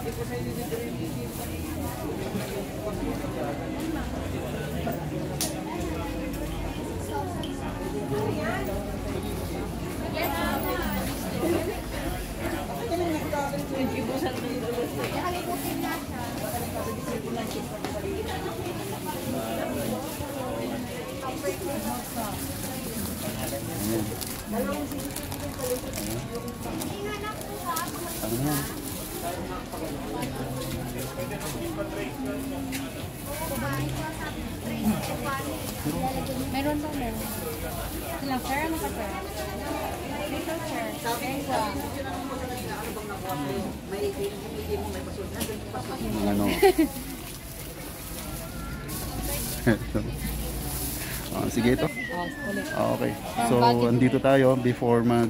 Meron ba meron? Silang sir, ano ka sir? Dito sir. Ano? Sige ito. Okay. So, andito tayo before mag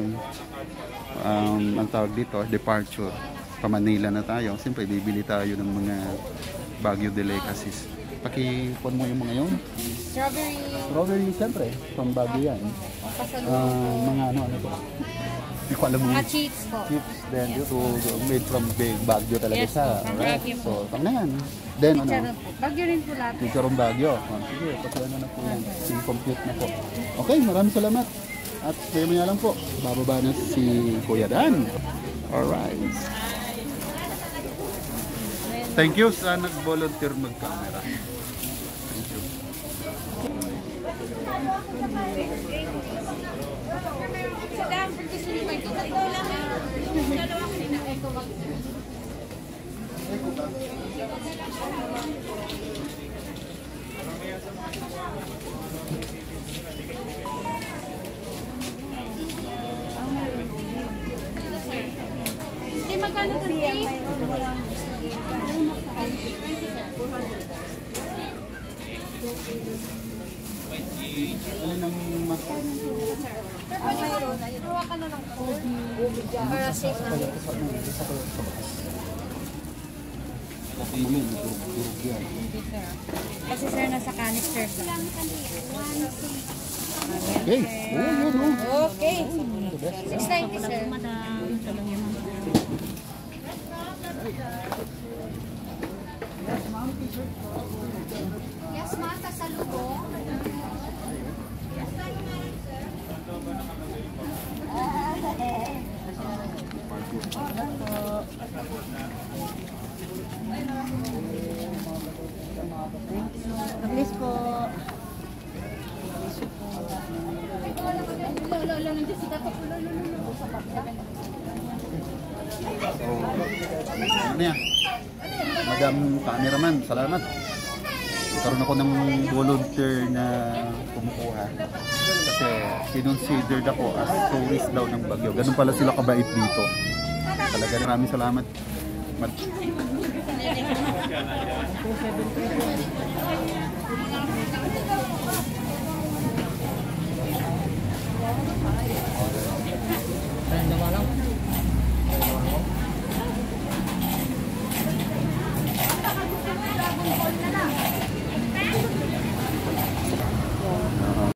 ang tawag dito, departure. Pa Manila na tayo. Siyempre, bibili tayo ng mga Baguio delicacies. Pakipon mo yung mga yun. Strawberry. Strawberry, siyempre. From Baguio yan. Mga ano to. Hindi ko alam mo. Mga chips po. Chips. Then, ito made from Baguio talaga Yes, siya. po. Right? So, pang na yan. Then, ano? Baguio rin po lahat. Chicharong Baguio. Sige, pati ano na po yan. Compute na po. Okay, maraming salamat. At maya lang po, bababa na si Kuya Dan. Alright. Thank you sa nag-volunteer mag-camera. Thank you. Hindi magkano ka rin? Alin ang mas... Kuha ka na ng code. Para safe na. Durug yan. Kasi sir, nasa canister lang. Okay. Okay. 690 sir. Yes, mata sa lubong. Please po. Ano yan? Madam cameraman, salamat. Karoon ako ng volunteer na kumukuha. Kasi kinonsidered ako as tourist daw ng Baguio. Ganun pala sila kabait dito. Talaga maraming salamat.